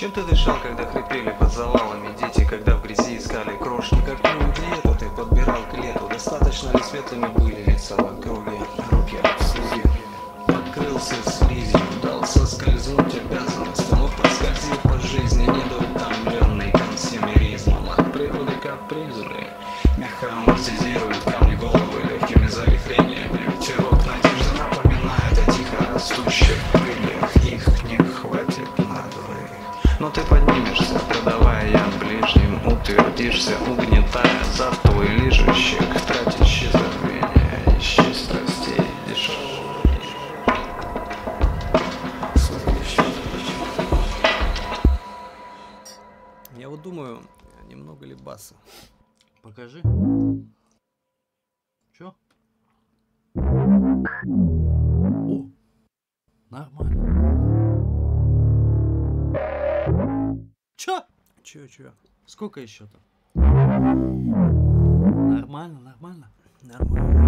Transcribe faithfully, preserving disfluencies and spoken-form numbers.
Чем ты дышал, когда хрипели под завалами дети, когда в грязи искали крошки? Какую диету ты подбирал к лету? Достаточно ли светлыми были лица в округе? Руки в слуге. Покрылся слизью, дался скользнуть обязанностям, мог проскользить по жизни, недоутомленный консюмеризмом. От природы капризны, мягко амортизируют камни головы легкими завихрениями. Ветерок надежды напоминает о тихо растущих крыльях, их не хватит на двоих. Но ты поднимешься, продавая я ближним, утвердишься, угнетая затой лижущих, тратящий забвение, ищи страстей дешевых. Я вот думаю, немного ли баса. Покажи. Чё? О, нормально. Чё? Чё, чё? Сколько еще-то? Нормально, нормально. Нормально.